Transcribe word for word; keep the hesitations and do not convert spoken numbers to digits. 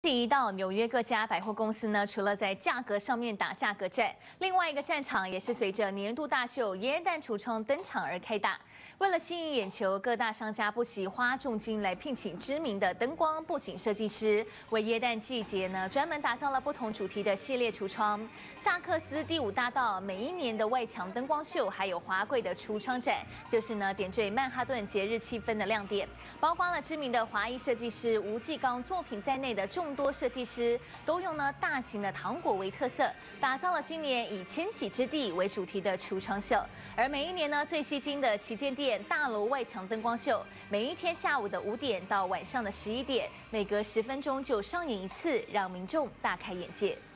第一到纽约各家百货公司呢，除了在价格上面打价格战，另外一个战场也是随着年度大秀耶诞橱窗登场而开打。为了吸引眼球，各大商家不惜花重金来聘请知名的灯光布景设计师，为耶诞季节呢专门打造了不同主题的系列橱窗。萨克斯第五大道每一年的外墙灯光秀，还有华贵的橱窗展，就是呢点缀曼哈顿节日气氛的亮点。包括了知名的华裔设计师吴继刚作品在内的众多设计师都用呢大型的糖果为特色，打造了今年以千禧之地为主题的橱窗秀。而每一年呢最吸睛的旗舰店大楼外墙灯光秀，每一天下午的五点到晚上的十一点，每隔十分钟就上演一次，让民众大开眼界。